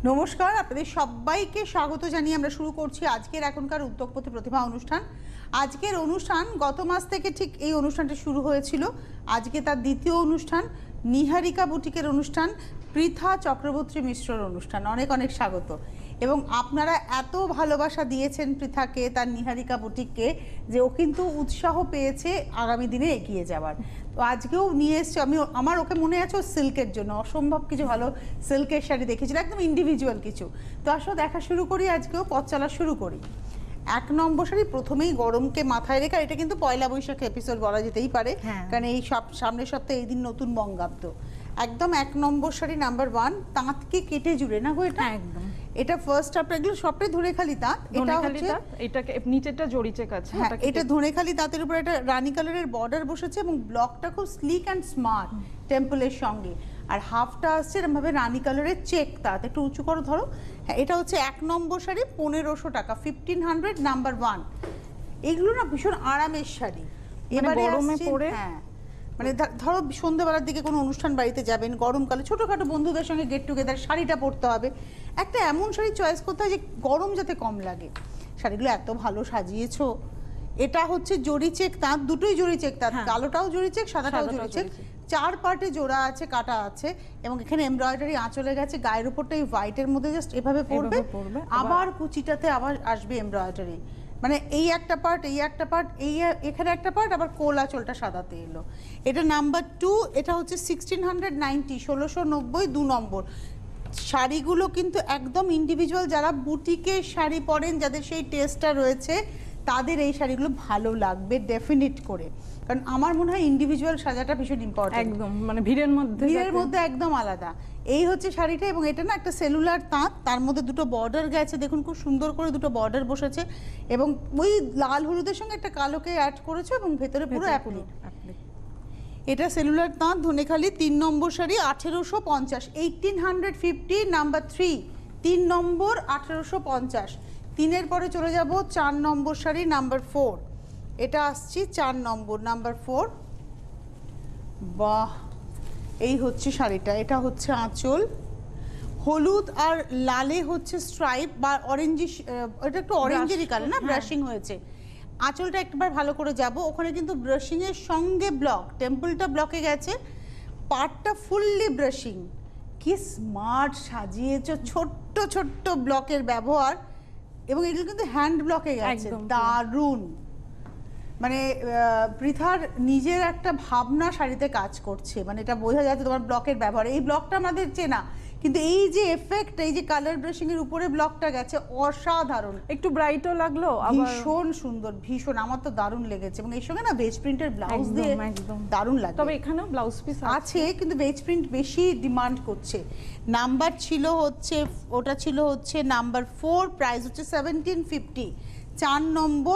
নমস্কার, আপনাদের সবাইকে স্বাগত জানিয়ে আমরা শুরু করছি আজকের এখনকার উদ্যোগপতি প্রতিভা অনুষ্ঠান। আজকের অনুষ্ঠান গত মাস থেকে ঠিক এই অনুষ্ঠানটা শুরু হয়েছিল। আজকে তার দ্বিতীয় অনুষ্ঠান, নিহারিকা বুটিকের অনুষ্ঠান, পৃথা চক্রবর্তী মিশ্রর অনুষ্ঠান। অনেক অনেক স্বাগত। এবং আপনারা এত ভালোবাসা দিয়েছেন পৃথাকে, তার নিহারিকা বুটিককে, যে ও কিন্তু উৎসাহ পেয়েছে আগামী দিনে এগিয়ে যাওয়ার। তো আজকেও নিয়ে এসছে, আমার ওকে মনে আছে ও সিল্কের জন্য অসম্ভব কিছু ভালো সিল্কের শাড়ি দেখেছিল, একদম ইন্ডিভিজুয়াল কিছু। তো আসলে দেখা শুরু করি, আজকেও পথ চলা শুরু করি। এক নম্বর শাড়ি প্রথমেই গরমকে মাথায় রেখে, এটা কিন্তু পয়লা বৈশাখ এপিসোড বলা যেতেই পারে, কারণ এই সামনের সপ্তাহে এই দিন নতুন বঙ্গাব্দ। একদম এক নম্বর শাড়ি নাম্বার 1, তাঁতকে কেটে জুড়ে না গো এটা একদম। এটা ফার্স্ট আপনার এগুলো সবটাই ধনেখালি তাঁত। এটা হচ্ছে এটাকে নিচেরটা জড়ি চেক আছে, এটা ধনেখালি তাঁতের উপর একটা রানী কালারের বর্ডার বসেছে এবং ব্লকটা খুব স্লিক অ্যান্ড স্মার্ট টেম্পলের সঙ্গে। আর হাফটা আসছে এরকম ভাবে রানী কালারের চেক তাঁত, একটু উঁচু করো ধরো। হ্যাঁ, এটা হচ্ছে এক নম্বর শাড়ি, 1500 টাকা, 1500 নাম্বার 1। এগুলো না ভীষণ আরামের শাড়ি, এবারে পরে। হ্যাঁ, মানে ধরো সন্ধ্যাবেলার দিকে কোনো অনুষ্ঠান বাড়িতে যাবেন, গরমকালে ছোটোখাটো বন্ধুদের সঙ্গে গেট টুগেদার, শাড়িটা পরতে হবে, একটা এমন শাড়ি চয়েস করতে হয় যে গরম যাতে কম লাগে। শাড়িগুলো এত ভালো সাজিয়েছো। এটা হচ্ছে জরি চেক তাঁত, দুটোই জরি চেক তাঁত, কালোটাও জরি চেক, সাদাটাও জরি চেক, 4 পার্টে জোড়া আছে, কাটা আছে, এবং এখানে এমব্রয়ডারি আঁচলে গেছে। গায়ের উপরটা এই হোয়াইটের মধ্যে জাস্ট এভাবে পড়বে, আবার কুচিটাতে আবার আসবে এমব্রয়ডারি। মানে এই একটা পার্ট, এই একটা পার্ট, এই এখানে একটা পার্ট, আবার কোলা চোলটা সাদাতে এলো। এটা নাম্বার 2, এটা হচ্ছে 1690, 1690, 2 নম্বর। শাড়িগুলো কিন্তু একদম ইন্ডিভিজুয়াল, যারা বুটিকের শাড়ি পরেন, যাদের সেই টেস্টটা রয়েছে, তাদের এই শাড়িগুলো ভালো লাগবে ডেফিনিট করে। কারণ আমার মনে হয় ইন্ডিভিজুয়াল সাজাটা ভীষণ ইম্পর্টেন্ট, একদম মানে ভিড়ের মধ্যে একদম আলাদা। এই হচ্ছে শাড়িটা, এবং এটা না একটা সেলুলার তাঁত, তার মধ্যে দুটো বর্ডার গেছে, দেখুন খুব সুন্দর করে দুটো বর্ডার বসেছে, এবং ওই লাল হলুদের সঙ্গে একটা কালোকে অ্যাড করেছে, এবং ভেতরে পুরো অ্যাপ্লিক। এটা সেলুলার তাঁত, Dhanekhali, 3 number sari, 1850, 1850 number 3, 3 number 1850। 3-এর পরে চলে যাব 4 নম্বর শাড়ি নাম্বার 4। এটা আসছি 4 নম্বর নাম্বার 4। বাহ, এই হচ্ছে শাড়িটা। এটা হচ্ছে আঁচল, হলুদ আর লালে হচ্ছে স্ট্রাইপ বা অরেঞ্জি, এটা একটু অরেঞ্জেরই কালার না, ব্রাশিং হয়েছে। আঁচলটা একবার ভালো করে যাব, ওখানে কিন্তু ব্রাশিং এর সঙ্গে ব্লক, টেম্পলটা ব্লকে গেছে, পার্টটা ফুললি ব্রাশিং। কি স্মার্ট সাজিয়েছো, ছোট্ট ছোট্ট ব্লকের ব্যবহার, এবং এগুলো কিন্তু হ্যান্ড ব্লকে গেছে, দারুণ। মানে পৃথার নিজের একটা ভাবনা শাড়িতে কাজ করছে, মানে এটা বোঝা যাচ্ছে তোমার ব্লকের ব্যবহার। এই ব্লকটা আমাদের চেনা, কিন্তু এই যে এফেক্ট, এই যে কালার ব্রাশিং এর উপরে ব্লকটা গেছে, অসাধারণ। একটু ব্রাইটও লাগলো, ভীষণ সুন্দর, ভীষণ, আমার তো দারুণ লেগেছে। এবং এর সঙ্গে না বেজ প্রিন্টের ব্লাউজ দিয়ে দারুণ লাগে। তবে এখানেও ব্লাউজ পিস আছে, কিন্তু বেজ প্রিন্ট বেশি ডিমান্ড করছে। নাম্বার ছিল হচ্ছে, ওটা ছিল হচ্ছে নাম্বার 4, প্রাইস হচ্ছে 1750, 4 নম্বর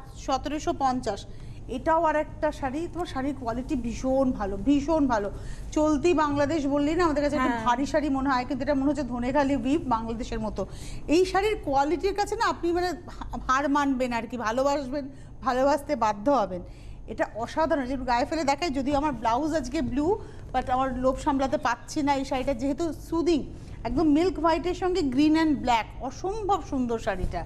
1750। এটাও আর একটা শাড়ি, তোমার শাড়ির কোয়ালিটি ভীষণ ভালো, ভীষণ ভালো। চলতি বাংলাদেশ বললেই না আমাদের কাছে একটা ভারী শাড়ি মনে হয়, কিন্তু এটা মনে হচ্ছে ধনেখালি উইভ, বাংলাদেশের মতো। এই শাড়ির কোয়ালিটির কাছে না আপনি মানে হার মানবেন আর কি, ভালোবাসবেন, ভালোবাসতে বাধ্য হবেন। এটা অসাধারণ, যে গায়ে ফেলে দেখায়, যদিও আমার ব্লাউজ আজকে ব্লু, বাট আমার লোভ সামলাতে পারছি না। এই শাড়িটা যেহেতু সুদিং, একদম মিল্ক হোয়াইটের সঙ্গে গ্রিন অ্যান্ড ব্ল্যাক, অসম্ভব সুন্দর শাড়িটা।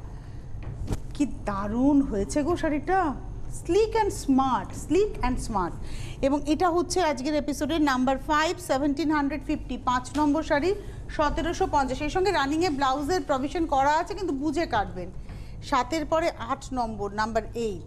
কি দারুণ হয়েছে গো শাড়িটা, sleek and smart, sleek and smart. এবং এটা হচ্ছে আজকের এপিসোডের নাম্বার 5, 1750, 5 নম্বর শাড়ি, 1750। এই সঙ্গে রানিংয়ে ব্লাউজের প্রভিশন করা আছে, কিন্তু বুঝে কাটবেন। 7-এর পরে 8 নম্বর নাম্বার 8।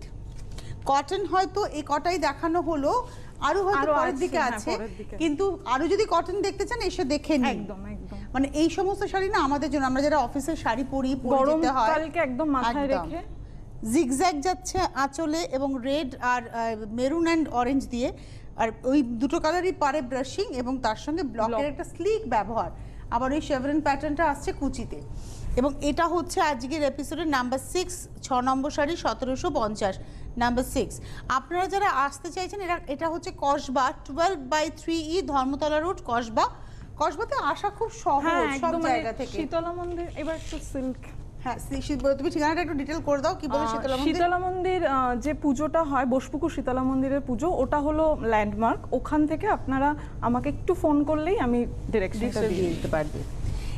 কটন হয়তো এই কটাই দেখানো হলো, আরো হয়তো পরের দিকে আছে, কিন্তু আরো যদি কটন দেখতে চান এসে দেখে নিন। একদম একদম, মানে এই সমস্ত শাড়ি না আমাদের জন্য, আমরা যারা অফিসের শাড়ি পরি, পরে যেতে হয়, গরমকালকে একদম মাথায় রেখে। জিগজ্যাগ যাচ্ছে আঁচলে, এবং রেড আর মেরুন অ্যান্ড অরেঞ্জ দিয়ে, আর ওই দুটো কালারই পারে ব্রাশিং, এবং তার সঙ্গে ব্লকের একটা স্লিক ব্যবহার। আবার ওই শেভরন প্যাটার্নটা আসছে কুচিতে। এবং এটা হচ্ছে আজকের এপিসোডের নাম্বার 6, 6 নম্বর শাড়ি, 1750, নাম্বার 6। আপনারা যারা আসতে চাইছেন, এটা হচ্ছে কসবা, 12/3E, ধর্মতলা রোড, কসবা। কসবাতে আসা খুব সহজ সব জায়গা থেকে। শীতলা মন্দির, এবার একটু সিল্ক। হ্যাঁ, তুমি ঠিকানাটা একটু ডিটেল করে দাও, কি বলে শীতলা মন্দির? শীতলা মন্দির যে পুজোটা হয়, বসপুকুর শীতলা মন্দিরের পুজো, ওটা হলো ল্যান্ডমার্ক। ওখান থেকে আপনারা আমাকে একটু ফোন করলেই আমি ডিরেকশনটা দিয়ে দিতে পারবো।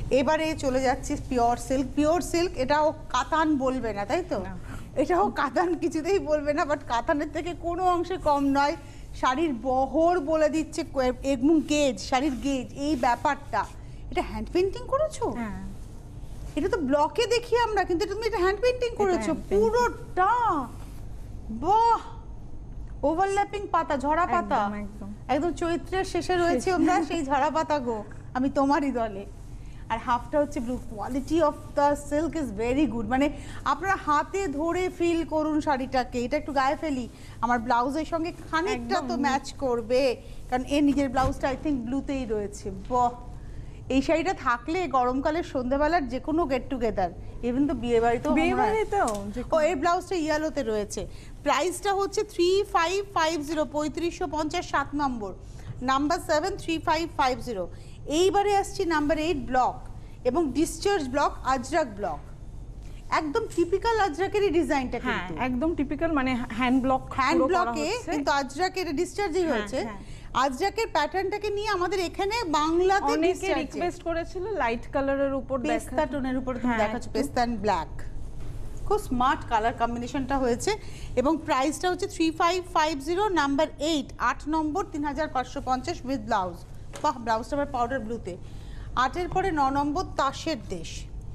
এবারে চলে যাচ্ছি পিওর সিল্ক। পিওর সিল্ক, এটাও কাতান বলবে না, তাই তো? এটাও কাতান কিছুতেই বলবে না, বাট কাতানের থেকে কোনো অংশে কম নয়। শাড়ির বহর বলে দিচ্ছে এবং গেজ, শাড়ির গেজ, এই ব্যাপারটা। এটা হ্যান্ড পেন্টিং করেছো? হ্যাঁ, এটা তো ব্লকে দেখি আমরা, কিন্তু তুমি এটা হ্যান্ড পেন্টিং করেছো hand painting। পুরোটা। বাহ, ওভারল্যাপিং পাতা, ঝরা পাতা, একদম, একদম। একদম চৈত্রের শেষে রয়েছে আমরা সেই ঝরা পাতা গো, আমি তোমারই দলে। আর হাফটা হচ্ছে blue. Quality of the silk is very good, মানে আপনারা হাতে ধরে ফিল করুন শাড়িটাকে। এটা একটু গায়ে ফেলি, আমার ব্লাউজের সঙ্গে খানিকটা তো একদম। ম্যাচ করবে, কারণ এর নিজের ব্লাউজটা আই থিঙ্ক ব্লুতেই রয়েছে। বাহ, এই শাড়িটা থাকলে গরমকালের সন্ধ্যাবেলার যে কোনো গেট টুগেদার, ইভেন তো বিয়ে বাড়িতেও বিয়ে বাড়িতেও ও, এই ব্লাউজটা ইয়েলোতে রয়েছে। প্রাইসটা হচ্ছে 3550, 3550, 7 নম্বর, নাম্বার 7, 3550। এইবারে আসছি নাম্বার 8 ব্লক এবং ডিসচার্জ ব্লক, আজরাক ব্লক। একদম টিপিক্যাল আজরাকেরই ডিজাইনটা হ্যাঁ, কিন্তু, একদম টিপিক্যাল, মানে হ্যান্ড ব্লক হ্যান্ড ব্লকে, কিন্তু আজরাকের ডিসচার্জই হয়েছে। হ্যাঁ। আজরাকের প্যাটার্নটাকে নিয়ে আমাদের এখানে বাংলাতে অনেকে রিকোয়েস্ট করেছিল লাইট কালারের উপর পেস্তা টোনের উপর তুমি হ্যাঁ, দেখাচ্ছ, পেস্তা এন্ড ব্ল্যাক। খুব স্মার্ট কালার কম্বিনেশনটা হয়েছে এবং প্রাইসটা হচ্ছে 3550, নাম্বার 8, 8 নম্বর, 3550 উইথ ব্লাউজ। বাহ, ব্লাউজটা আবার পাউডার ব্লুতে। 8-এর পরে 9 নম্বর, তাসের দেশ।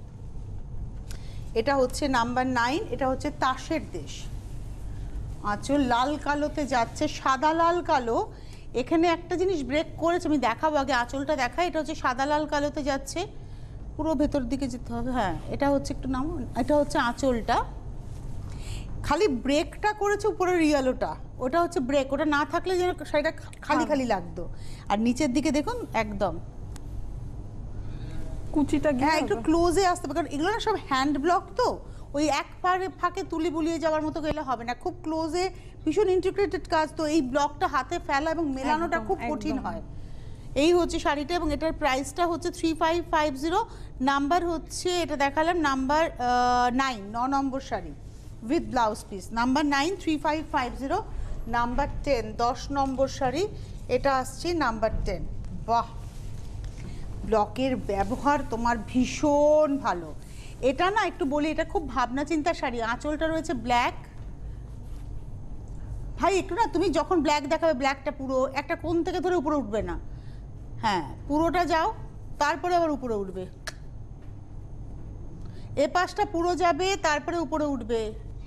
এটা হচ্ছে নাম্বার 9, এটা হচ্ছে তাসের দেশ। আঁচল লাল কালোতে যাচ্ছে, সাদা লাল কালো। এখানে একটা জিনিস ব্রেক করেছে, আমি দেখাবো, আগে আঁচলটা দেখাই। এটা হচ্ছে সাদা লাল কালোতে যাচ্ছে, পুরো ভেতর দিকে যেতে হবে। হ্যাঁ, এটা হচ্ছে একটু নাম, এটা হচ্ছে আঁচলটা। খালি ব্রেকটা করেছে উপরের ইয়েলোটা, ওটা হচ্ছে ব্রেক। ওটা না থাকলে যেন শাড়িটা খালি খালি লাগতো। আর নিচের দিকে দেখুন একদম, কুচিটা হ্যাঁ একটু ক্লোজে আসতে হবে, কারণ এগুলো না সব হ্যান্ড ব্লক তো, ওই এক ফাঁকে তুলি বুলিয়ে যাওয়ার মতো গেলে হবে না, খুব ক্লোজে, ভীষণ ইন্টিগ্রেটেড কাজ তো। এই ব্লকটা হাতে ফেলা এবং মেলানোটা একদম, খুব কঠিন একদম। হয়। এই হচ্ছে শাড়িটা এবং এটার প্রাইসটা হচ্ছে 3550, নাম্বার হচ্ছে, এটা দেখালাম number 9, 9 number sari with blouse piece, number 9, 3550, number 10, 10 number sari, এটা আসছে নাম্বার 10। বাহ, ব্লকের ব্যবহার তোমার ভীষণ ভালো। এটা না একটু বলি, এটা খুব ভাবনা চিন্তার শাড়ি। আঁচলটা রয়েছে ব্ল্যাক। ভাই একটু না, তুমি যখন ব্ল্যাক দেখাবে, ব্ল্যাকটা পুরো একটা কোণ থেকে ধরে উপরে উঠবে না, হ্যাঁ পুরোটা যাও, তারপরে আবার উপরে উঠবে। এ পাশটা পুরো যাবে, তারপরে উপরে উঠবে।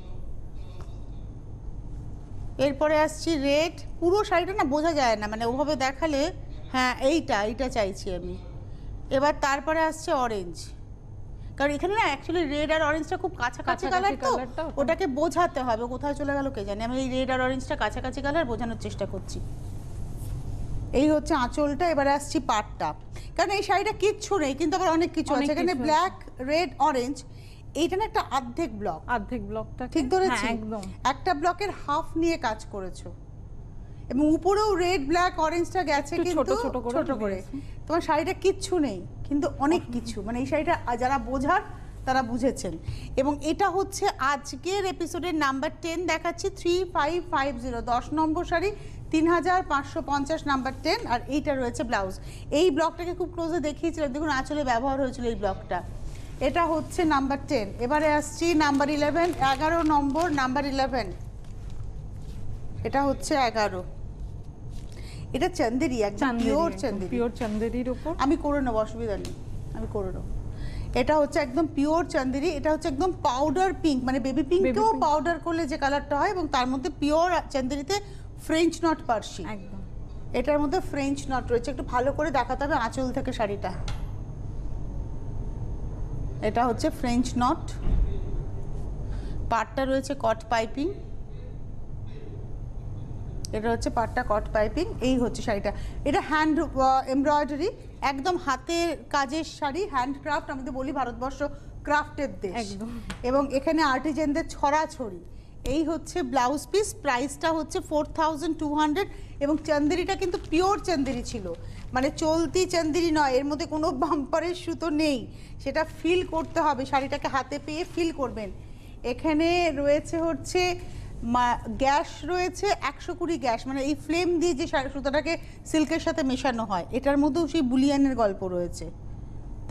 এরপরে আসছি রেড। পুরো শাড়িটা না বোঝা যায় না, মানে ওভাবে দেখালে, হ্যাঁ এইটা চাইছি আমি। এবার তারপরে আসছে অরেঞ্জ, কারণ এখানে না অ্যাকচুয়ালি রেড আর অরেঞ্জটা খুব কাছাকাছি কালার তো, কালারটা ওটাকে বোঝাতে হবে। কোথায় চলে গেল কে জানে, আমি এই রেড আর অরেঞ্জটা কাছাকাছি কালার বোঝানোর চেষ্টা করছি। এই হচ্ছে আঁচলটা। এবারে আসছি পাটটা, কারণ এই শাড়িটা কিচ্ছু নেই কিন্তু আবার অনেক কিছু আছে এখানে, ব্ল্যাক, রেড, অরেঞ্জ। এইটা না একটা অর্ধেক ব্লক, অর্ধেক ব্লকটা ঠিক ধরেছি? একদম একটা ব্লকের হাফ নিয়ে কাজ করেছো এবং উপরেও রেড, ব্ল্যাক, অরেঞ্জটা গেছে একটু কিন্তু ছোট ছোট করে। তোমার শাড়িটা কিচ্ছু নেই কিন্তু অনেক কিছু, মানে এই শাড়িটা যারা বোঝার তারা বুঝেছেন। এবং এটা হচ্ছে আজকের এপিসোডের নাম্বার 10 দেখাচ্ছি, 3550, 10 নম্বর শাড়ি, 3550, নাম্বার 10। আর এইটা রয়েছে ব্লাউজ। এই ব্লকটাকে খুব ক্লোজে দেখিয়েছিলাম, দেখুন আঁচলে ব্যবহার হয়েছিল এই ব্লকটা। এটা হচ্ছে নাম্বার 10। এবারে আসছি নাম্বার 11, 11 নম্বর, নাম্বার 11। এটা হচ্ছে 11। এটা চান্দেরি, একদম পিওর চান্দেরি। পিওর চান্দেরির উপর আমি করে নেবো, অসুবিধা নেই, আমি করে নেবো। এটা হচ্ছে একদম পিওর চান্দেরি। এটা হচ্ছে একদম পাউডার পিঙ্ক, মানে বেবি পিঙ্ককেও পাউডার করলে যে কালারটা হয়, এবং তার মধ্যে পিওর চান্দেরিতে ফ্রেঞ্চ নট পার্সি। একদম এটার মধ্যে ফ্রেঞ্চ নট রয়েছে। একটু ভালো করে দেখাতে হবে আঁচল থেকে শাড়িটা। এটা হচ্ছে ফ্রেঞ্চ নট, পাটটা রয়েছে কট পাইপিং। এটা হচ্ছে পাটটা কট পাইপিং। এই হচ্ছে শাড়িটা, এটা হ্যান্ড এমব্রয়ডারি, একদম হাতের কাজের শাড়ি, হ্যান্ডক্রাফট। আমি তো বলি ভারতবর্ষ ক্রাফটের দেশ একদম। এবং এখানে আর্টিজেনদের ছড়াছড়ি। এই হচ্ছে ব্লাউজ পিস, প্রাইসটা হচ্ছে 4200 এবং চান্দেরিটা কিন্তু পিওর চান্দেরি ছিল, মানে চলতি চান্দেরি নয়, এর মধ্যে কোনো বাম্পারের সুতো নেই, সেটা ফিল করতে হবে, শাড়িটাকে হাতে পেয়ে ফিল করবেন। এখানে রয়েছে হচ্ছে গ্যাস রয়েছে 120 গ্যাস, মানে এই ফ্লেম দিয়ে যে সুতোটাকে সিল্কের সাথে মেশানো হয়, এটার মধ্যেও সেই বুলিয়ানের গল্প রয়েছে,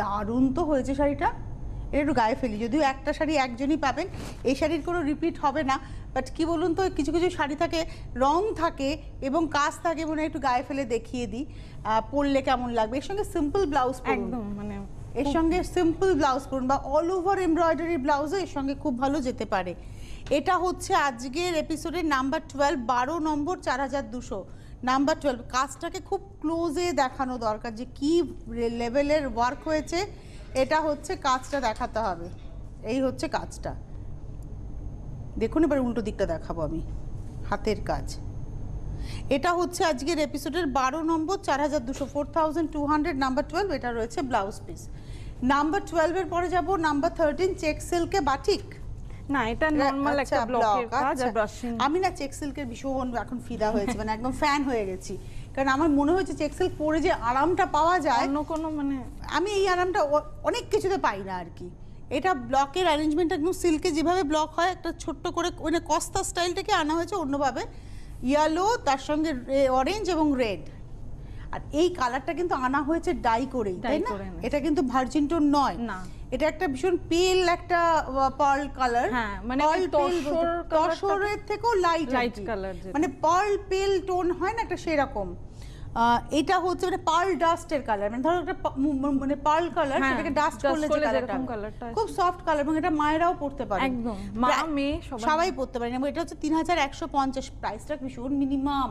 দারুণ তো হয়েছে শাড়িটা। এটা একটু গায়ে ফেলি, যদিও একটা শাড়ি একজনই পাবেন, এই শাড়ির কোনো রিপিট হবে না, বাট কি বলুন তো, কিছু কিছু শাড়ি থাকে রং থাকে এবং কাজ থাকে, মনে হয় একটু গায়ে ফেলে দেখিয়ে দিই পরলে কেমন লাগবে। এর সঙ্গে সিম্পল ব্লাউজ পরুন, একদম মানে এর সঙ্গে সিম্পল ব্লাউজ পরুন বা অল ওভার এমব্রয়ডারি ব্লাউজও এর সঙ্গে খুব ভালো যেতে পারে। এটা হচ্ছে আজকের এপিসোডের নাম্বার 12, 12 নম্বর, 4200 নাম্বার 12। কাজটাকে খুব ক্লোজে দেখানো দরকার যে কি লেভেলের ওয়ার্ক হয়েছে, এটা হচ্ছে কাজটা দেখাতে হবে। এই হচ্ছে কাজটা, দেখুন। এবার উল্টো দিকটা দেখাবো আমি, হাতের কাজ। এটা হচ্ছে আজকের এপিসোডের 12 নম্বর, 4200, 4200 নাম্বার 12। এটা রয়েছে ব্লাউজ পিস। নাম্বার 12 এর পরে যাব নাম্বার 13, চেক সিল্কে বাটিক। না, এটা নরমাল আচ্ছা, একটা ব্লকের block, কাজ আর আচ্ছা। ব্রাশিং। আমি না চেক সিল্কের ভীষণ এখন ফিদা হয়েছে, মানে একদম ফ্যান হয়ে গেছি, কারণ আমার মনে হচ্ছে চেক সিল্ক পরে যে আরামটা পাওয়া যায়, অন্য কোনো মানে আমি এই আরামটা অনেক কিছুতে পাই না আর কি। এটা ব্লকের অ্যারেঞ্জমেন্ট একদম সিল্কে যেভাবে ব্লক হয়, একটা ছোট্ট করে মানে কস্তা স্টাইলটাকে আনা হয়েছে অন্যভাবে, ইয়েলো তার সঙ্গে অরেঞ্জ এবং রেড। আর এই কালারটা কিন্তু আনা হয়েছে ডাই করেই, তাই না? এটা কিন্তু ভার্জিন টোন নয়, না, এটা একটা ভীষণ পেল একটা পার্ল কালার। হ্যাঁ, মানে তসরের থেকেও লাইট কালার, মানে পার্ল পেল টোন হয় না একটা, সেরকম। এটা হচ্ছে মানে পার্ল ডাস্টের কালার, মানে ধরো একটা মানে পার্ল কালার, সেটাকে ডাস্ট করলে যে কালারটা খুব সফট কালার, এবং এটা মায়েরাও পরতে পারে, একদম মা মেয়ে সবাই পরতে পারে। এবং এটা হচ্ছে 3150, প্রাইসটা ভীষণ minimum.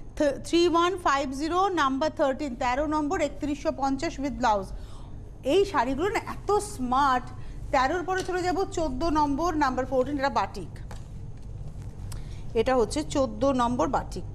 3150 number 13, 13 number, 3150 with blouse. এই শাড়িগুলো না এত স্মার্ট। 13-র পরে চলে যাব 14 নম্বর, নাম্বার 14। এটা বাটিক, এটা হচ্ছে 14 নম্বর বাটিক।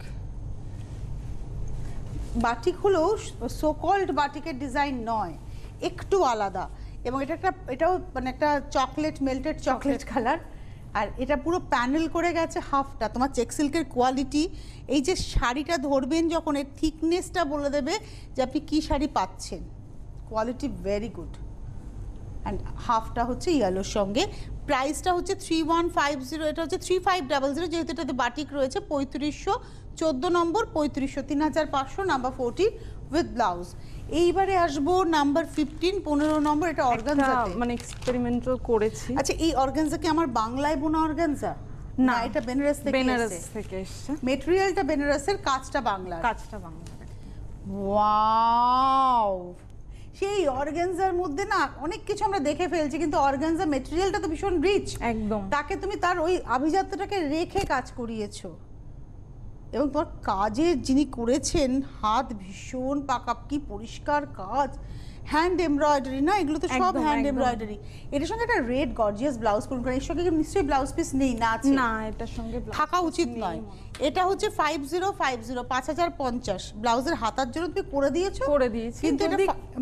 বাটিক হলো সোকল্ড বাটিকের ডিজাইন নয়, একটু আলাদা, এবং এটাও মানে একটা চকলেট, মেল্টেড চকলেট কালার। আর এটা পুরো প্যানেল করে গেছে হাফটা। তোমার চেক সিল্কের কোয়ালিটি, এই যে শাড়িটা ধরবেন যখন, এর থিকনেসটা বলে দেবে যে আপনি কী শাড়ি পাচ্ছেন। Quality very good. অ্যান্ড হাফটা হচ্ছে ইয়েলোর সঙ্গে। প্রাইসটা হচ্ছে 3150, এটা হচ্ছে 3500, যেহেতু এটাতে বাটিক রয়েছে। 3500, 14 নম্বর, 3500, 3500 নাম্বার 14 উইথ ব্লাউজ। এইবারে আসবো নাম্বার 15, 15 নম্বর। এটা অর্গানজাতে মানে এক্সপেরিমেন্টাল করেছি। আচ্ছা, এই অর্গানজা কি আমার বাংলায় বোনা অর্গানজা? না, এটা বেনারস থেকে এসেছে। মেটেরিয়ালটা বেনারসের, কাজটা বাংলার। ওয়াও, সেই অর্গানজার মধ্যে না অনেক কিছু আমরা দেখে ফেলছি, কিন্তু অর্গানজা মেটেরিয়ালটা তো ভীষণ রিচ, একদম। তাকে তুমি তার ওই আভিজাত্যটাকে রেখে কাজ করিয়েছো, এবং তোমার কাজের যিনি করেছেন হাত ভীষণ পাকা, কি পরিষ্কার কাজ। হ্যান্ড এমব্রয়ডারি না, এগুলো তো সব হ্যান্ড এমব্রয়ডারি। এটার সঙ্গে একটা রেড গর্জিয়াস ব্লাউজ পরুন, কারণ এর সঙ্গে নিশ্চয়ই ব্লাউজ পিস নেই, না আছে? না, এটার সঙ্গে থাকা উচিত নয়। এটা হচ্ছে 5050, 5050। ব্লাউজের হাতার জন্য তুমি করে দিয়েছো, কিন্তু এটা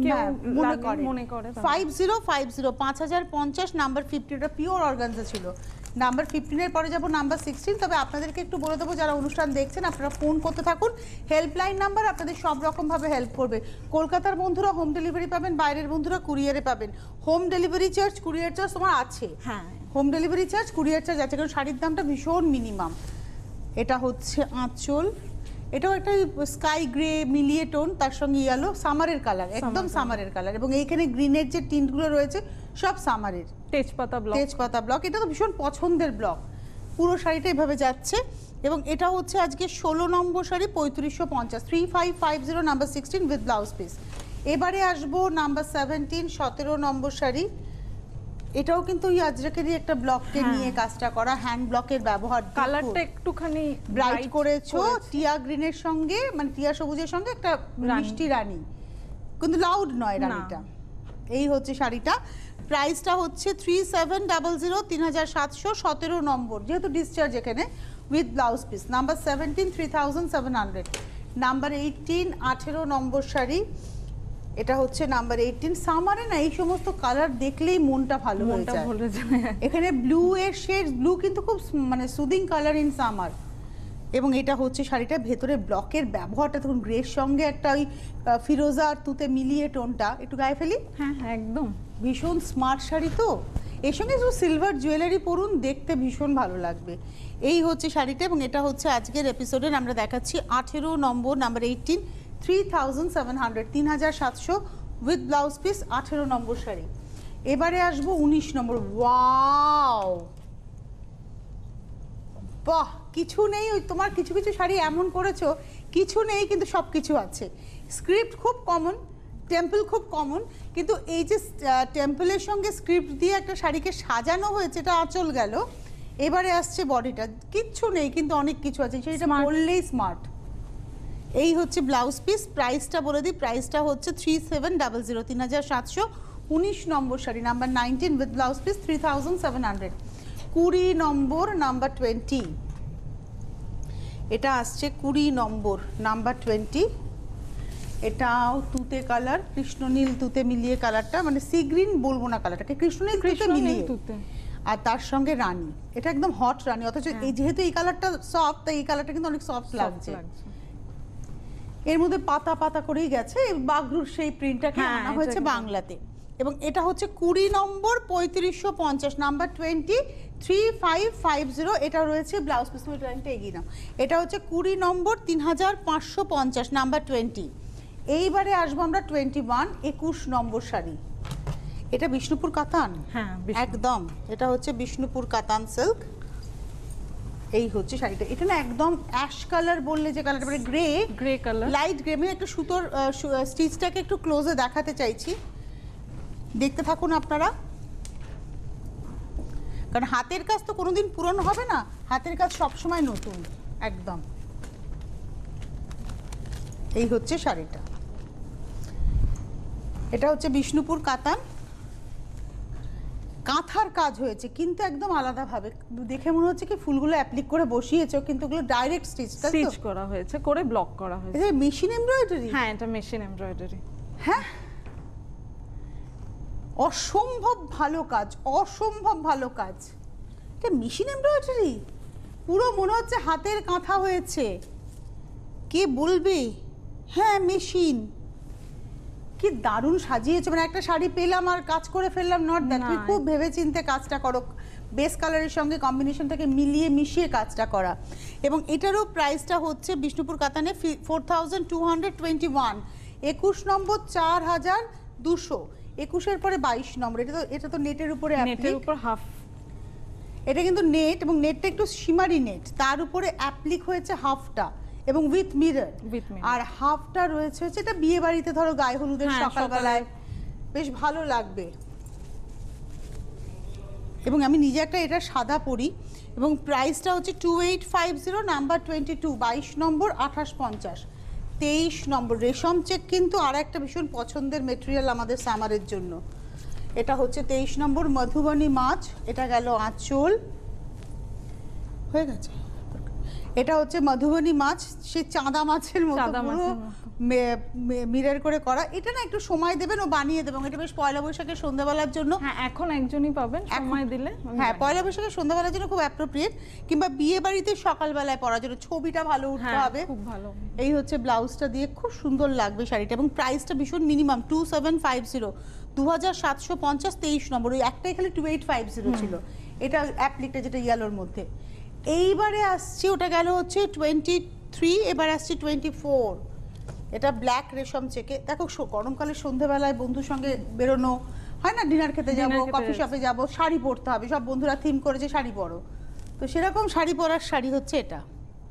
মনে করে 5050, 5050 নাম্বার 50। এটা পিওর অর্গানজা ছিল। নাম্বার 15-এর পরে যাব নাম্বার 16। তবে আপনাদেরকে একটু বলে দেবো, যারা অনুষ্ঠান দেখছেন আপনারা ফোন করতে থাকুন, হেল্পলাইন নাম্বার আপনাদের সব রকমভাবে হেল্প করবে। কলকাতার বন্ধুরা হোম ডেলিভারি পাবেন, বাইরের বন্ধুরা কুরিয়ারে পাবেন। Home delivery charge, courier charge তোমার আছে। হ্যাঁ, home delivery charge, courier charge আছে, কারণ শাড়ির দামটা ভীষণ মিনিমাম। এটা হচ্ছে আঁচল, এটাও একটা স্কাই গ্রে মিলিয়ে টোন, তার সঙ্গে ইয়েলো, সামারের কালার, একদম সামারের কালার। এবং এইখানে গ্রিনের যে টিন্টগুলো রয়েছে সব সামারের। তেজপাতা ব্লক, এটা তো ভীষণ পছন্দের ব্লক। পুরো শাড়িটা এভাবে যাচ্ছে। এবং এটা হচ্ছে আজকে 16 নম্বর sari, 3550, 3550 number 16 with blouse piece. এবারে আসবো নাম্বার 17, 17 নম্বর শাড়ি। এটাও কিন্তু ওই আজরাকেরই একটা ব্লককে নিয়ে কাজটা করা, হ্যান্ড ব্লকের ব্যবহার। কালারটা একটুখানি ব্রাইট করেছো, টিয়া গ্রিনের সঙ্গে, মানে টিয়া সবুজের সঙ্গে একটা মিষ্টি রানী, কিন্তু লাউড নয় রানীটা। এই হচ্ছে শাড়িটা। প্রাইসটা হচ্ছে 3700, 3700, 17 নম্বর, যেহেতু ডিসচার্জ এখানে, with blouse piece. Number 17, 3700। Number 18, 18 নম্বর শাড়ি। এটা হচ্ছে নাম্বার 18। সামারে না এই সমস্ত কালার দেখলেই মনটা ভালো হয়ে যায়। এখানে ব্লু এর শেড, ব্লু কিন্তু খুব মানে সুদিং কালার ইন সামার। এবং এটা হচ্ছে শাড়িটা, ভেতরে ব্লকের ব্যবহারটা তখন গ্রের সঙ্গে একটা ওই ফিরোজা আর তুতে মিলিয়ে টোনটা। একটু গায়ে ফেলি। হ্যাঁ, একদম ভীষণ স্মার্ট শাড়ি তো। এর সঙ্গে একটু সিলভার জুয়েলারি পরুন, দেখতে ভীষণ ভালো লাগবে। এই হচ্ছে শাড়িটা। এবং এটা হচ্ছে আজকের এপিসোডের আমরা দেখাচ্ছি 18 নম্বর, নাম্বার 18, 3700, 3700 উইথ ব্লাউজ পিস 18 নম্বর শাড়ি। এবারে আসবো 19 নম্বর। ওয়াও, বাহ, কিছু নেই, ওই তোমার কিছু কিছু শাড়ি এমন করেছো কিছু নেই কিন্তু সব কিছু আছে। স্ক্রিপ্ট খুব কমন, টেম্পল খুব কমন, কিন্তু এই যে টেম্পলের সঙ্গে স্ক্রিপ্ট দিয়ে একটা শাড়িকে সাজানো হয়েছে, এটা আঁচল গেল। এবারে আসছে বডিটা, কিচ্ছু নেই কিন্তু অনেক কিছু আছে, সেটা পরলেই স্মার্ট। এই হচ্ছে ব্লাউজ পিস। প্রাইসটা বলে দিই, প্রাইসটা হচ্ছে 3700, 3719 নম্বর sari, number 19 with blouse piece 3700। 20 নম্বর, নাম্বার 20, এটা আসছে 20 নম্বর, নাম্বার 20। এটাও তুতে কালার, কৃষ্ণনীল তুতে মিলিয়ে কালারটা, মানে সি গ্রিন বলবো না কালারটাকে, কৃষ্ণনীল তুতে মিলিয়ে, আর তার সঙ্গে রানী, এটা একদম হট রানী। অথচ এই যেহেতু এই কালারটা সফট, তাই এই কালারটা কিন্তু অনেক সফট লাগছে। এর মধ্যে পাতা পাতা করেই গেছে, বাগরুর সেই প্রিন্টটাকে আনা হয়েছে বাংলাতে। এবং এটা হচ্ছে 20 নম্বর, 3550, নাম্বার 20, 3550। এটা রয়েছে ব্লাউজ পিস, তুমি লাইনটা এগিয়ে নাও। এটা হচ্ছে 20 নম্বর, 3550, নাম্বার 20। এইবারে আসবো আমরা 21, 21 নম্বর শাড়ি। এটা বিষ্ণুপুর কাতান, হ্যাঁ একদম, এটা হচ্ছে বিষ্ণুপুর কাতান সিল্ক। এই হচ্ছে শাড়িটা, এটা না একদম অ্যাশ কালার বললে যে কালারটা, মানে grey, grey colour, light grey. আমি একটা সুতোর স্টিচটাকে একটু ক্লোজে দেখাতে চাইছি, দেখতে থাকুন আপনারা, কারণ হাতের কাজ তো কোনোদিন পুরনো হবে না, হাতের কাজ সবসময় নতুন একদম। এই হচ্ছে শাড়িটা, এটা হচ্ছে বিষ্ণুপুর কাতান, কাঁথার কাজ হয়েছে কিন্তু একদম আলাদাভাবে। দেখে মনে হচ্ছে কি ফুলগুলো অ্যাপ্লিক করে বসিয়েছো, কিন্তু ওগুলো ডাইরেক্ট স্টিচ করা হয়েছে, করে ব্লক করা হয়েছে। এটা মেশিন এমব্রয়ডারি? হ্যাঁ, এটা মেশিন এমব্রয়ডারি। হ্যাঁ, অসম্ভব ভালো কাজ, অসম্ভব ভালো কাজ। এটা মেশিন এমব্রয়ডারি, পুরো মনে হচ্ছে হাতের কাঁথা হয়েছে। কে বলবে? হ্যাঁ মেশিন। কি দারুণ সাজিয়েছে, মানে একটা শাড়ি পেলাম আর কাজ করে ফেললাম, নট দ্যাট। তুমি খুব ভেবেচিন্তে কাজটা করো, বেস কালারের সঙ্গে কম্বিনেশনটাকে মিলিয়ে মিশিয়ে কাজটা করা। এবং এটারও প্রাইসটা হচ্ছে বিষ্ণুপুর কাতানে 4221। 21 নম্বর 4200, 21-এর পরে 22 নম্বর। এটা তো নেটের উপরে, নেটের উপর হাফ, এটা কিন্তু নেট, এবং নেটটা একটু শিমারি নেট, তার উপরে অ্যাপ্লিক হয়েছে হাফটা, এবং উইথ মিরর, আর হাফটা রয়েছে হচ্ছে, এটা বিয়ে বাড়িতে ধরো গায়ে হলুদের সকালবেলায় বেশ ভালো লাগবে। এবং আমি নিজে একটা এটা সাদা পরি, এবং প্রাইসটা হচ্ছে 2850, নাম্বার 22, 22 নম্বর 2850। 23 নম্বর রেশম চেক, কিন্তু আর একটা ভীষণ পছন্দের মেটেরিয়াল আমাদের সামারের জন্য। এটা হচ্ছে 23 নম্বর মধুবনী মাছ, এটা গেল আঁচল, হয়ে গেছে। এটা হচ্ছে মধুবনী মাছ, সেই চাঁদা মাছের মতো পুরো মিরর করে করা। এটা না একটু সময় দেবেন, ও বানিয়ে দেবেন। এটা বেশ পয়লা বৈশাখের সন্ধ্যাবেলার জন্য, হ্যাঁ এখন একজনই পাবেন, সময় দিলে। হ্যাঁ, পয়লা বৈশাখের সন্ধ্যাবেলার জন্য খুব অ্যাপ্রোপ্রিয়েট, কিংবা বিয়ে বাড়িতে সকালবেলায় পরার জন্য, ছবিটা ভালো উঠতে হবে। খুব ভালো। এই হচ্ছে ব্লাউজটা দিয়ে খুব সুন্দর লাগবে শাড়িটা, এবং প্রাইসটা ভীষণ মিনিমাম 2750, 2750, 23 নম্বর। ওই একটাই খালি 2850 ছিল, এটা অ্যাপ্লিকটা যেটা ইয়েলোর মধ্যে। এইবারে আসছে, ওটা গেল হচ্ছে 23, এবার আসছে 24। এটা ব্ল্যাক রেশম চেকে। দেখো গরমকালে সন্ধ্যেবেলায় বন্ধুর সঙ্গে বেরোনো হয় না, ডিনার খেতে যাবো, কফি শপে যাবো, শাড়ি পরতে হবে, সব বন্ধুরা থিম করেছে শাড়ি পরো, তো সেরকম শাড়ি পরার শাড়ি হচ্ছে এটা।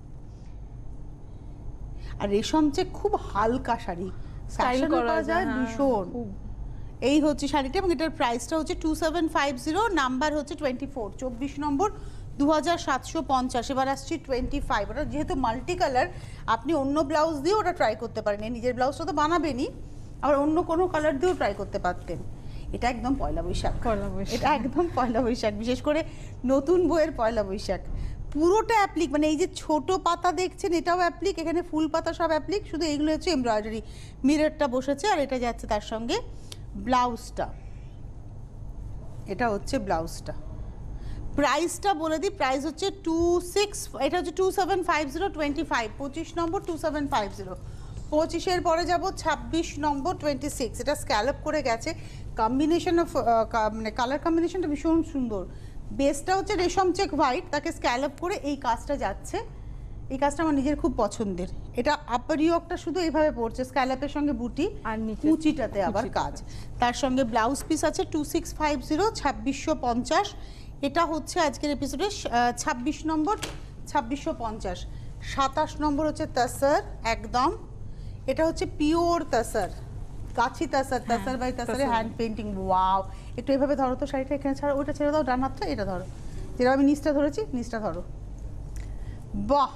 আর রেশম চেক খুব হালকা শাড়ি, স্টাইল করা যায় ভীষণ। এই হচ্ছে শাড়িটা, এবং এটার প্রাইসটা হচ্ছে 2750, নাম্বার হচ্ছে 24, 24 নম্বর, 2750। এবার আসছি 25। ওটা যেহেতু মাল্টি কালার, আপনি অন্য ব্লাউজ দিয়ে ওটা ট্রাই করতে পারেন, নিজের ব্লাউজটা তো বানাবেনই, আবার অন্য কোনো কালার দিয়েও ট্রাই করতে পারতেন। এটা একদম পয়লা বৈশাখ, এটা একদম পয়লা বৈশাখ, বিশেষ করে নতুন বইয়ের পয়লা বৈশাখ। পুরোটা অ্যাপ্লিক, মানে এই যে ছোট পাতা দেখছেন এটাও অ্যাপ্লিক, এখানে ফুল পাতা সব অ্যাপ্লিক, শুধু এইগুলো হচ্ছে এমব্রয়ডারি, মিররটা বসেছে, আর এটা যাচ্ছে তার সঙ্গে ব্লাউজটা। এটা হচ্ছে ব্লাউজটা। প্রাইসটা বলে দিই, প্রাইস হচ্ছে 26, এটা হচ্ছে 2750, 25, 25 নম্বর 2750। 25-এর পরে যাব 26 নম্বর 26। এটা স্ক্যালপ করে গেছে, কম্বিনেশন অফ মানে কালার কম্বিনেশনটা ভীষণ সুন্দর। বেসটা হচ্ছে রেশম চেক হোয়াইট, তাকে স্ক্যালপ করে এই কাজটা যাচ্ছে, এই কাজটা আমার নিজের খুব পছন্দের। এটা আপার ইয়কটা শুধু এইভাবে পড়ছে, স্ক্যালাপের সঙ্গে বুটি, আর নিচে কুচিটাতে আবার কাজ। তার সঙ্গে ব্লাউজ পিস আছে 2650, 2650। এটা হচ্ছে আজকের এপিসোডে 26 নম্বর, 2650। 27 নম্বর হচ্ছে তাসার একদম, এটা হচ্ছে পিওর তাসার, কাছি তাসার, তাসার বাই তাসারে হ্যান্ড পেন্টিং। ওয়াও, একটু এভাবে ধরো তো শাড়িটা, এখানে ছাড়া ওইটা ছেড়ে দাও, ডান হাতটা এটা ধরো, যেটা আমি নিচটা ধরেছি নিচটা ধরো। বাহ,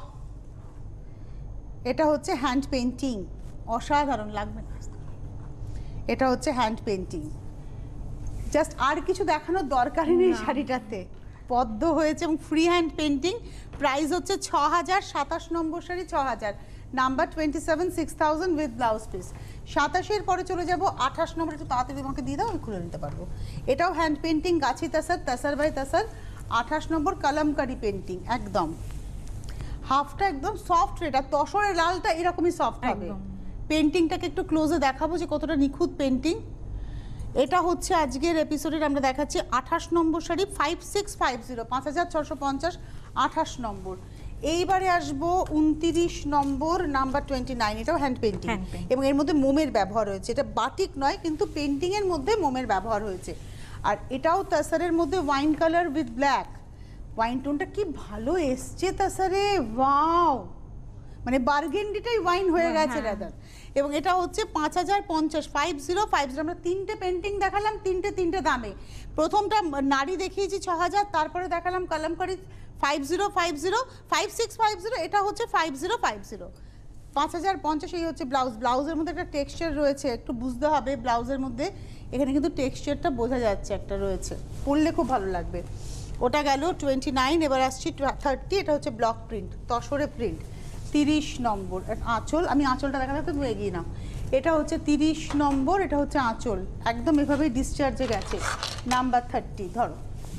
এটা হচ্ছে হ্যান্ড পেন্টিং, অসাধারণ লাগবে না। এটা হচ্ছে হ্যান্ড পেন্টিং, জাস্ট আর কিছু দেখানোর দরকারই নেই শাড়িটাতে, পদ্ম হয়েছে এবং ফ্রি হ্যান্ড পেন্টিং। প্রাইস হচ্ছে 6000, 27 নম্বর sari 6000, number 27, 6000 with blouse piece. 87 পরে চলে যাব 28 নম্বর, একটু তাড়াতাড়ি আমাকে দিয়ে দাও, আমি খুলে নিতে পারবো। এটাও হ্যান্ড পেন্টিং, গাছি তাসার, তাসার বাই তাসার। 28 নম্বর কালামকারি পেন্টিং, একদম হাফটা একদম সফট রেড, আর তসরের লালটা এরকমই সফট হবে। পেন্টিংটাকে একটু ক্লোজে দেখাবো যে কতটা নিখুঁত পেন্টিং। এটা হচ্ছে আজকের এপিসোডের আমরা দেখাচ্ছি 28 নম্বর শাড়ি, 5650, 5650, 28 নম্বর। এইবারে আসবো 29 নম্বর, নাম্বার 29, এটাও হ্যান্ড পেন্টিং এবং এর মধ্যে মোমের ব্যবহার হয়েছে। এটা বাটিক নয়, কিন্তু পেন্টিং এর মধ্যে মোমের ব্যবহার হয়েছে। আর এটাও তাসারের মধ্যে wine colour with black. Wine টোনটা কি ভালো এসছে তাসারে, ওয়াও, মানে বার্গেন্ডিটাই ওয়াইন হয়ে গেছে রাদার। এবং এটা হচ্ছে 5050, 5050। আমরা তিনটে পেন্টিং দেখালাম, তিনটে দামে। প্রথমটা নারী দেখিয়েছি 6000, তারপরে দেখালাম কালামকারি 5050, 5650, এটা হচ্ছে 5050, 5050। এই হচ্ছে ব্লাউজ, ব্লাউজের মধ্যে একটা টেক্সচার রয়েছে, একটু বুঝতে হবে ব্লাউজের মধ্যে, এখানে কিন্তু টেক্সচারটা বোঝা যাচ্ছে একটা রয়েছে, পরলে খুব ভালো লাগবে। ওটা গেল 29, এবার আসছি 30, এটা হচ্ছে ব্লক প্রিন্ট, তসরে প্রিন্ট, 30 নম্বর আঁচল। আমি আঁচলটা দেখাতে তুমি এগিয়ে নাও। এটা হচ্ছে 30 নম্বর, এটা হচ্ছে আঁচল, একদম এভাবেই ডিসচার্জে গেছে, নাম্বার 30 ধরো,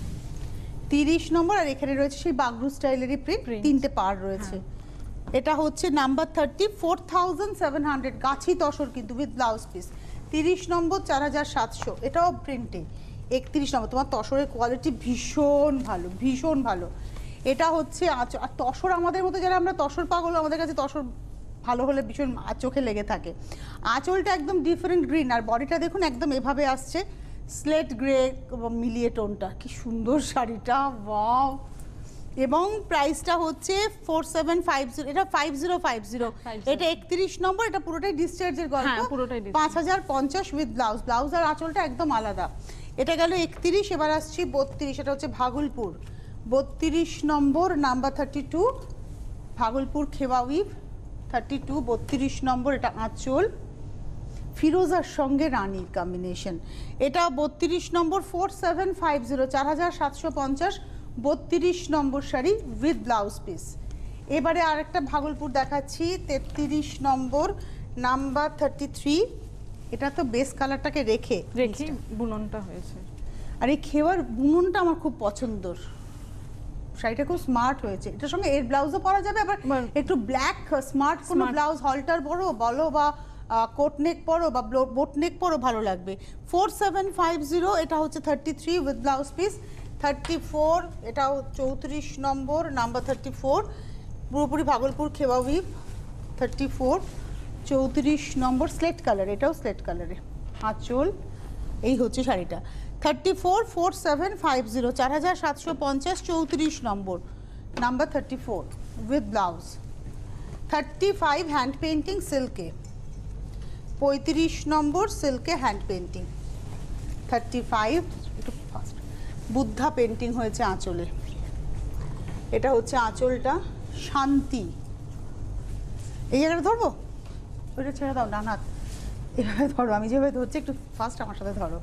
30 নম্বর। আর এখানে রয়েছে সেই বাগরু স্টাইলেরই প্রিন্ট, তিনটে পার রয়েছে। এটা হচ্ছে নাম্বার 30, 4700, গাছি তসর কিন্তু উইথ ব্লাউজ পিস। 30 নম্বর 4700, এটাও প্রিন্টে। 31 নম্বর, তোমার তসরের কোয়ালিটি ভীষণ ভালো, ভীষণ ভালো। এটা হচ্ছে আর তসর, আমাদের মতো যারা আমরা তসর পাগল, আমাদের কাছে তসর ভালো হলে ভীষণ চোখে লেগে থাকে। আঁচলটা একদম ডিফারেন্ট গ্রিন, আর বডিটা দেখুন একদম এভাবে আসছে, স্লেট গ্রে মিলিয়ে টোনটা, কি সুন্দর শাড়িটা, ওয়াও। এবং প্রাইসটা হচ্ছে 4750, এটা 5050, এটা 31 নম্বর, এটা পুরোটাই ডিসচার্জের গল্প, 5050 উইথ ব্লাউজ, ব্লাউজ আর আঁচলটা একদম আলাদা। এটা গেল 31, এবার আসছি 32, এটা হচ্ছে ভাগলপুর, 32 নম্বর, নাম্বার 32, ভাগলপুর খেওয়া উইভ 32, 32 নম্বর, এটা আঁচল, ফিরোজার সঙ্গে রানীর কম্বিনেশন। এটা 32 নম্বর, 4750, 4750, 32 নম্বর শাড়ি উইথ ব্লাউজ পিস। এবারে আরেকটা ভাগলপুর দেখাচ্ছি, 33 নম্বর, নাম্বার 33, এটা তো বেস কালারটাকে রেখে বুননটা হয়েছে। আর এই খেওয়ার বুননটা আমার খুব পছন্দর, শাড়িটা খুব স্মার্ট হয়েছে। এটার সঙ্গে এর ব্লাউজও পরা যাবে, আবার একটু ব্ল্যাক স্মার্ট কোনো ব্লাউজ, হলটার পরো বলো বা কোট নেক পরো বা বোট নেক পরো, ভালো লাগবে। 4750, এটা হচ্ছে 33 উইথ ব্লাউজ পিস। 34, এটাও 34 নম্বর, নাম্বার 34, পুরোপুরি ভাগলপুর খেওয়া উইভ, 34, 34 নম্বর, স্লেট কালার, এটাও স্লেট কালারে আঁচল। এই হচ্ছে শাড়িটা 34, 4750, 4750, 34 নম্বর, number 34 with blouse. 35 hand painting সিল্কে, 35 নম্বর সিল্কে হ্যান্ড পেন্টিং। 35 একটু ফাস্ট, বুদ্ধা পেন্টিং হয়েছে আঁচলে, এটা হচ্ছে আঁচলটা, শান্তি। এই জায়গাটা ধরবো, ওইটা ছেড়ে দাও, ডান হাত এভাবে ধরো, আমি যেভাবে ধরছি একটু ফাস্ট আমার সাথে ধরো।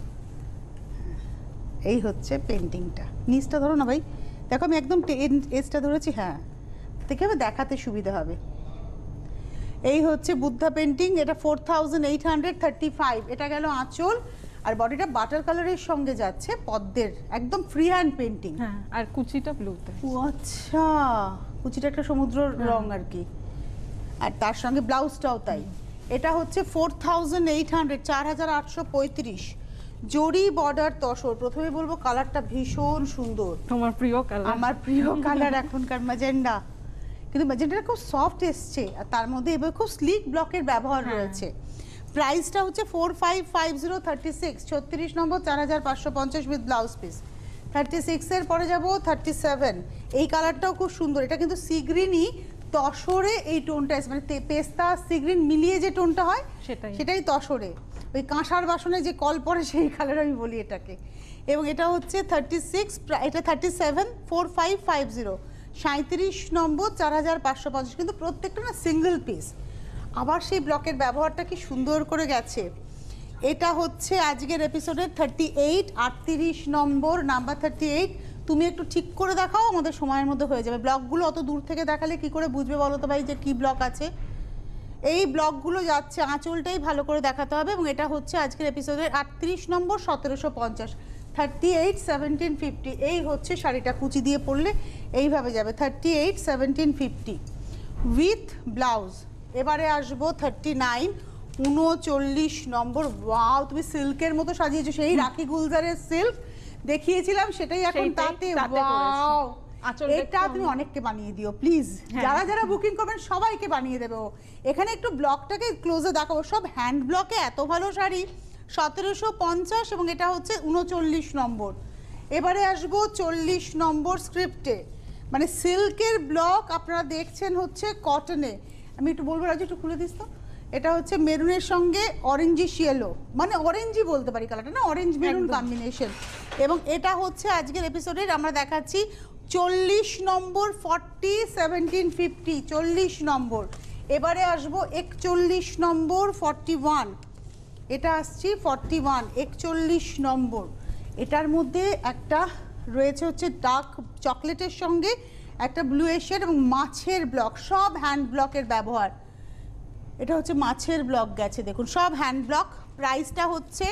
এই হচ্ছে পেন্টিংটা, নিচটা ধরো না ভাই, দেখো আমি একদম এজটা ধরেছি, হ্যাঁ দেখে দেখাতে সুবিধা হবে। এই হচ্ছে বুদ্ধা পেন্টিং, এটা 4835, এটা গেল আঁচল। আর বডিটা বাটার কালারের সঙ্গে যাচ্ছে, পদ্মের একদম ফ্রি হ্যান্ড পেন্টিং। হ্যাঁ, আর কুচিটা ব্লুতে। ও আচ্ছা, কুচিটা একটা সমুদ্র রং আর কি, আর তার সঙ্গে ব্লাউজটাও তাই। এটা হচ্ছে 4800, 4835, জরি বর্ডার তসর। প্রথমে বলবো কালারটা ভীষণ সুন্দর, তোমার প্রিয় কালার। আমার প্রিয় কালার এখনকার ম্যাজেন্ডা, কিন্তু ম্যাজেন্টাটা খুব সফট এসছে, আর তার মধ্যে এবার খুব স্লিক ব্লকের ব্যবহার রয়েছে। প্রাইসটা হচ্ছে 4550 36, 36 নম্বর 4550 উইথ ব্লাউজ পিস। 36 এর পরে যাব 37, এই কালারটাও খুব সুন্দর, এটা কিন্তু সি গ্রিনই তসরে এই টোনটা আছে, মানে পেস্তা সি গ্রিন মিলিয়ে যে টোনটা হয় সেটাই তসরে, ওই কাঁসার বাসনে যে কল পরে সেই কালার আমি বলি এটাকে। এবং এটা হচ্ছে 36, এটা 37 4550, 37 নম্বর 4550, কিন্তু প্রত্যেকটা না সিঙ্গেল পিস। আবার সেই ব্লকের ব্যবহারটা কি সুন্দর করে গেছে। এটা হচ্ছে আজকের এপিসোডের 38, 38 নম্বর, নাম্বার 38। তুমি একটু ঠিক করে দেখাও, আমাদের সময়ের মধ্যে হয়ে যাবে। ব্লকগুলো অত দূর থেকে দেখালে কি করে বুঝবে বলো তো ভাই যে কি ব্লক আছে? এই ব্লকগুলো যাচ্ছে, আঁচলটাই ভালো করে দেখাতে হবে। এবং এটা হচ্ছে আজকের এপিসোডের 38 নম্বর 1750, 38 1750। এই হচ্ছে শাড়িটা, কুচি দিয়ে পরলে এইভাবে যাবে 38 1750 উইথ ব্লাউজ। এবারে আসবো 39, 39 নম্বর। ওয়াও, তুমি সিল্কের মতো সাজিয়েছো, সেই রাখি গুলজারের সিল্ক দেখিয়েছিলাম সেটাই এখন তাতে। ওয়াও, এটা তুমি অনেককে বানিয়ে দিও প্লিজ, যারা যারা বুকিং করবেন সবাইকে বানিয়ে দেবে ও। এখানে একটু ব্লকটাকে ক্লোজে দেখাবো, সব হ্যান্ড ব্লকে এত ভালো শাড়ি, 1750, এবং এটা হচ্ছে 39 নম্বর। এবারে আসবো 40 নম্বর স্ক্রিপ্টে, মানে সিল্কের ব্লক আপনারা দেখছেন হচ্ছে কটনে। আমি একটু বলবো রাজু, একটু খুলে দিস তো। এটা হচ্ছে মেরুনের সঙ্গে অরেঞ্জিশ ইয়েলো, মানে অরেঞ্জই বলতে পারি কালারটা, না অরেঞ্জ মেরুন কম্বিনেশন। এবং এটা হচ্ছে আজকের এপিসোডের আমরা দেখাচ্ছি 40 নম্বর 40 1750, 40 নম্বর। এবারে আসবো 41 নম্বর 41, এটা আসছি 41 41 নম্বর। এটার মধ্যে একটা রয়েছে হচ্ছে ডার্ক চকলেটের সঙ্গে একটা ব্লু শেড এবং মাছের ব্লক, সব হ্যান্ড ব্লকের ব্যবহার। এটা হচ্ছে মাছের ব্লক গেছে, দেখুন সব হ্যান্ড ব্লক। প্রাইসটা হচ্ছে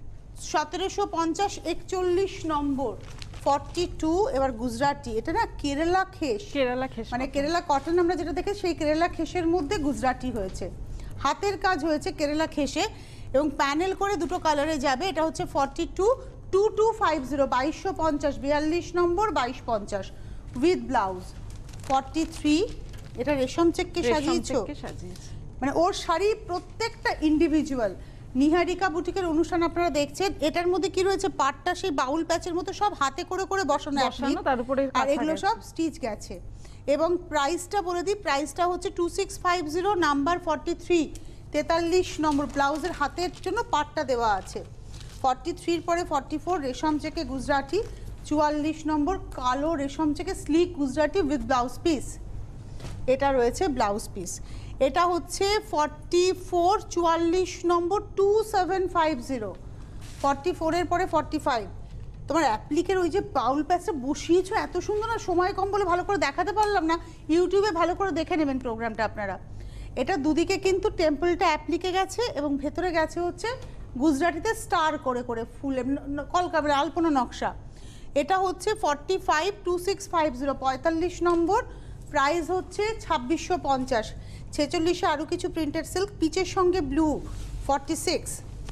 1750, 41 নম্বর 42। এবার গুজরাটি, এটা না কেরালা খেস, মানে কেরালা কটন আমরা যেটা দেখে সেই কেরালা খেসের মধ্যে গুজরাটি হয়েছে, হাতের কাজ হয়েছে কেরালা খেসে, এবং প্যানেল করে দুটো কালারে যাবে। এটা হচ্ছে 42 2250, 2250, 42 নম্বর 2250 উইথ ব্লাউজ। 43, এটা রেশম চেককে সাজিয়েছো, মানে ওর শাড়ি প্রত্যেকটা ইন্ডিভিজুয়াল। নিহারিকা বুটিকের অনুষ্ঠান আপনারা দেখছেন, এটার মধ্যে কি রয়েছে, পাটটা সেই বাউল প্যাচের মতো সব হাতে করে করে বসানো, আর এগুলো সব স্টিচ গেছে। এবং প্রাইসটা বলে দিই, প্রাইসটা হচ্ছে 2650, নাম্বার 43, 43 নম্বর। ব্লাউজের হাতের জন্য পাটটা দেওয়া আছে। 43 পরে 44 রেশম চেকে গুজরাটি, 44 নম্বর কালো রেশম চেকে slick Gujarati with blouse piece. এটা রয়েছে ব্লাউজ পিস। এটা হচ্ছে 44 44 নম্বর 2750, 44 এর পরে 45। তোমার অ্যাপ্লিকের ওই যে বাউল প্যাচটা বসিয়েছো এত সুন্দর, না সময় কম বলে ভালো করে দেখাতে পারলাম না, ইউটিউবে ভালো করে দেখে নেবেন প্রোগ্রামটা আপনারা। এটা দুদিকে কিন্তু টেম্পলটা অ্যাপ্লিকে গেছে এবং ভেতরে গেছে হচ্ছে গুজরাটিতে স্টার করে করে ফুল কলকাতার আলপনা নকশা। এটা হচ্ছে 45 2650, 45 নম্বর। প্রাইস হচ্ছে 2650। 46-এ আরও কিছু প্রিন্টেড সিল্ক, পিচের সঙ্গে ব্লু 46,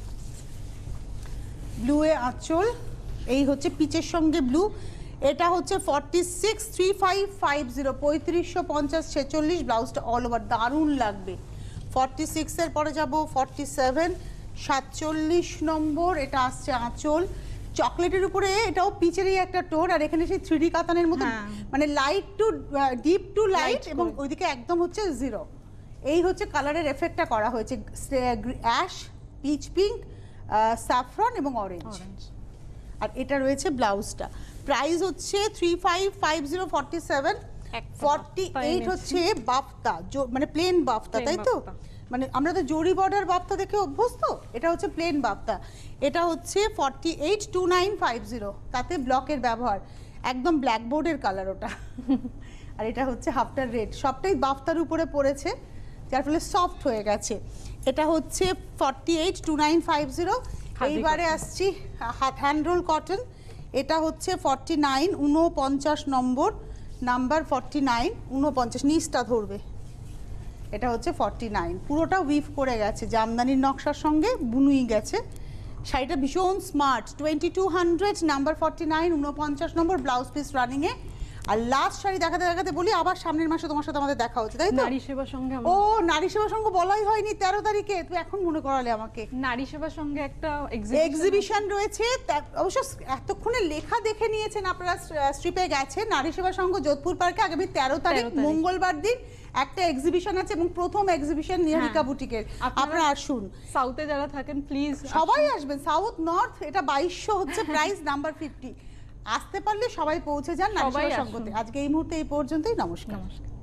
ব্লুয়ে আঁচল, এই হচ্ছে পিচের সঙ্গে ব্লু। এটা হচ্ছে 46 3550, 3550 46, ব্লাউজটা অল ওভার দারুণ লাগবে। 46 এর পরে যাব 47 47 নম্বর, এটা আসছে আঁচল চকলেটের উপরে, এটাও পিচেরই একটা টোন, আর এখানে সেই 3D কাতানের মতো, মানে light to deep to light, এবং ওইদিকে একদম হচ্ছে জিরো। এই হচ্ছে কালারের এফেক্টটা করা হয়েছে, অ্যাশ, পিচ পিঙ্ক, স্যাফরন এবং অরেঞ্জ। আর এটা রয়েছে ব্লাউজটা। প্রাইস হচ্ছে 3550, 47 48 হচ্ছে বাফতা, মানে প্লেন বাফতা, তাই তো? মানে আমরা তো জরি বর্ডার বাফতা দেখে অভ্যস্ত, এটা হচ্ছে প্লেন বাফতা। এটা হচ্ছে 48 2950, তাতে ব্লকের ব্যবহার, একদম ব্ল্যাকবোর্ডের কালার ওটা। আর এটা হচ্ছে হাফটার রেড, সবটাই বাফতার উপরে পড়েছে যার ফলে সফট হয়ে গেছে। এটা হচ্ছে 48 2950। এইবারে আসছি হ্যান্ড রোল কটন, এটা হচ্ছে 49 49 নম্বর, নাম্বার 49 49, নিচটা ধরবে। এটা হচ্ছে 49, পুরোটা উইভ করে গেছে, জামদানির নকশার সঙ্গে বুনুই গেছে। শাড়িটা ভীষণ স্মার্ট, 2200, নাম্বার 49 49 নম্বর, ব্লাউজ পিস রানিংয়ে। আর লাস্ট শাড়ি দেখাতে দেখাতে বলি আবার সামনের মাসে তোমার সাথে আমাদের দেখা হচ্ছে, তাই তো? নারী সেবা সঙ্গে ও নারী সেবা সংঘ বলাই হয়নি 13 তারিখে, তুই এখন মনে করালে আমাকে। নারী সেবার সঙ্গে একটা এক্সিবিশন রয়েছে, অবশ্য এতক্ষণে লেখা দেখে নিয়েছেন আপনারা, স্ট্রিপে গেছে নারী সেবা সংঘ যোধপুর পার্কে আগামী 13 তারিখ মঙ্গলবার দিন একটা এক্সিবিশন আছে এবং প্রথম এক্সিবিশন নিহারিকা বুটিকের। আপনারা আসুন, সাউথে যারা থাকেন প্লিজ সবাই আসবেন, সাউথ নর্থ, এটা 2200 হচ্ছে প্রাইস, নাম্বার 50। আসতে পারলে সবাই পৌঁছে যান নারী সেবা সংঘতে। আজকে এই মুহূর্তে এই পর্যন্তই, নমস্কার।